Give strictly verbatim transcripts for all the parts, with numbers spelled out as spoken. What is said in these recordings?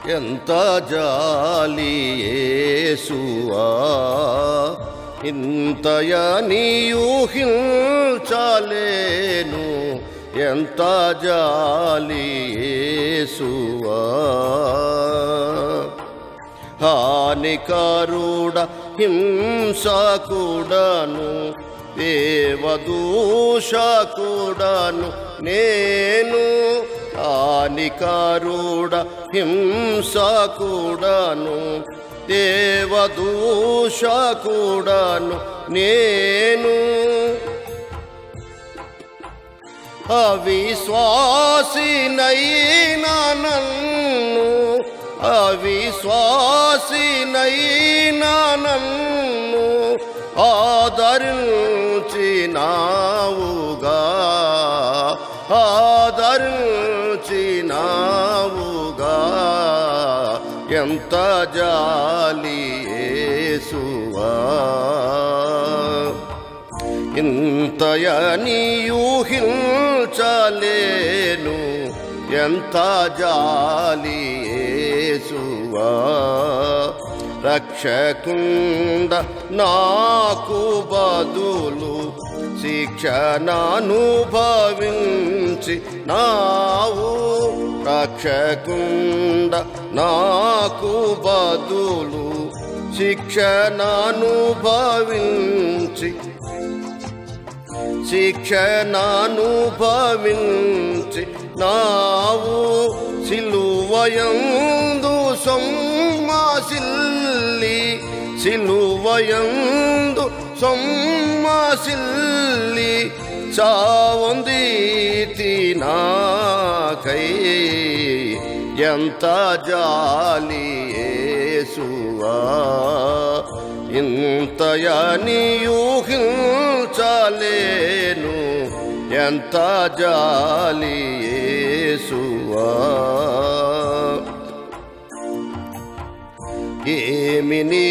ఎంత జాలి యేసువా ఇంతయని ఊహించలేను ఎంత జాలి యేసువా హానికరుడ హింసకుడను దేవదూషకుడను నేను హానికరుడ హింసకుడను దేవదూషకుడను నేను అవిశ్వాసినైనా నన్ను అవిశ్వాసినైనా నన్ను ఆదరించినావుగా ఆదరించినావుగా ఎంత జాలి యేసువా ఇంతయని ఊహించలేను ఎంత జాలి యేసువా రక్షకుండ నాకు బదులు శిక్షణనుభవించి నావు రక్షకుండ నాకు బదులు శిక్షణనుభవించి శిక్షణనుభవించి నావు సిలువయందు సొమ్మసిల్లి సిలువయందు సొమ్మసిల్లి చావొందితి నాకై ఎంత జాలి యేసువా ఇంతయని ఊహించలేను ఎంత జాలి యేసువా ఏమి నీ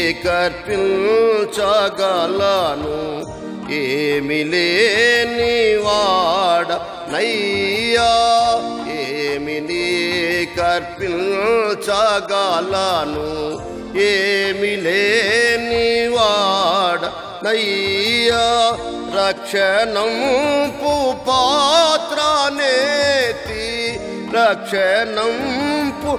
కర్పించగలను ఏమి లేని వాడ నయ్యా ఏమి నీ కర్పించగలను ఏమి లేని వాడ నయ్యా రక్షణంపు పాత్రనేతి రక్షణంపు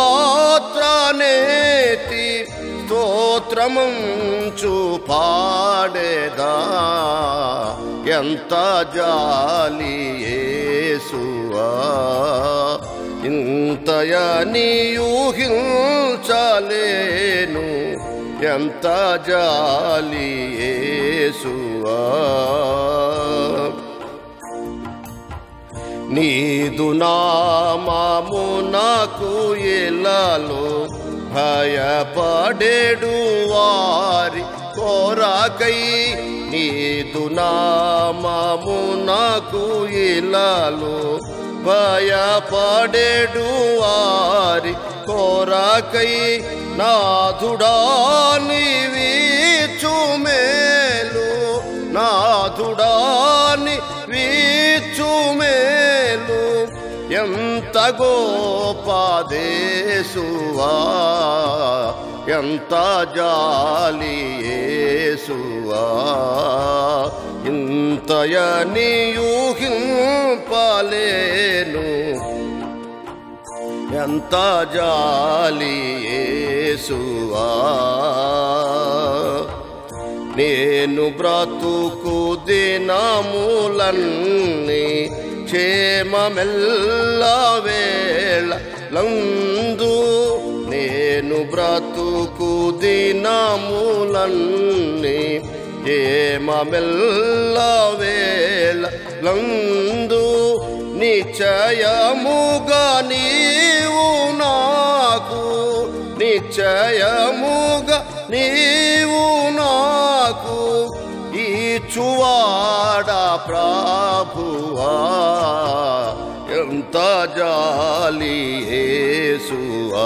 పాత్రనేతి స్తోత్రమంచు పాడేదా ఎంత జాలి యేసువా ఇంతయని ఊహించలేను ఎంత జాలి యేసువా నీదు నామము నాకు ఎలాలో భయపడేడు వారి కోరాకై నీదు నామము నాకు ఎలాలో భయపడేడు వారి కోరాకై నాథుడా నీవీచు మేలు నాథుడా నీవీచు మేలు ఎంత గోపదేశువా ఎంత జాలి యేసువా ఇంతయని ఊహింపలేను ఎంత జాలి యేసువా నేను బ్రతుకు దినములన్నీ క్షేమమెల్ల వేళలందు నేను బ్రతుకు దినములన్నీ క్షేమమెల్ల వేళలందు నిశ్చయముగా నీవు నాకు నిశ్చయముగా నీవు నాకు ఇచ్చువాడా ప్రభువా ఎంత జాలి యేసువా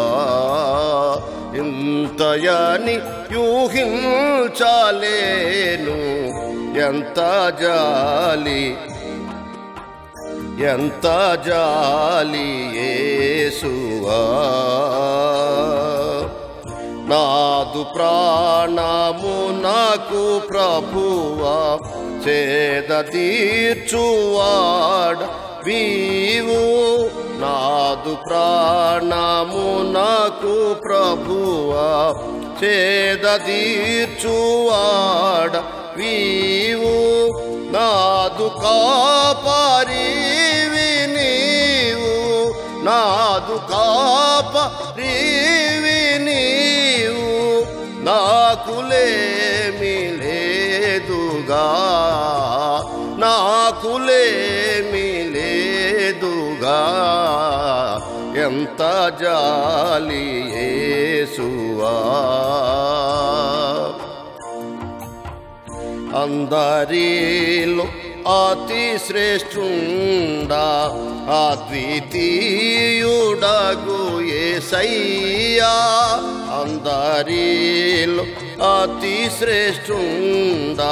ఇంతయని ఊహించలేను ఎంత జాలి ఎంత జాలి యేసువా నాదు ప్రాణము నాకు ప్రభువా చేద తీర్చువాడ వీవు నాదు ప్రాణము నాకు ప్రభువా చేద తీర్చువాడ వీవు నాదు కాపరివి నీవు నాదు కాపరివి నీవు నాకులేమి లేదుగా నాకులేమి లేదుగా ఎంత జాలి యేసువా అందరిలో అతి శ్రేష్ఠుండా అద్వితీయుడగు యేసయ్యా అందరిలో అతి శ్రేష్ఠుండా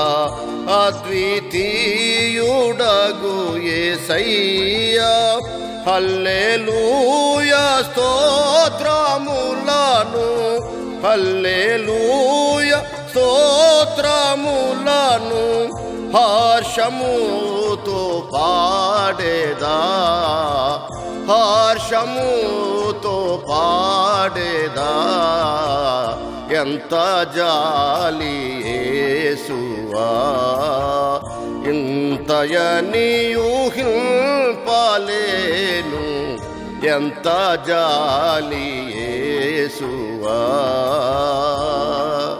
అద్వితీయుడగు యేసయ్యా హల్లెలూయా స్తోత్రములను హల్లెలూయా స్తోత్రములను హర్షముతో పాడేదా హర్షముతో పాడేదా ఎంత జాలి యేసువా ఇంతయని ఊహింపలేను ఎంత జాలి యేసువా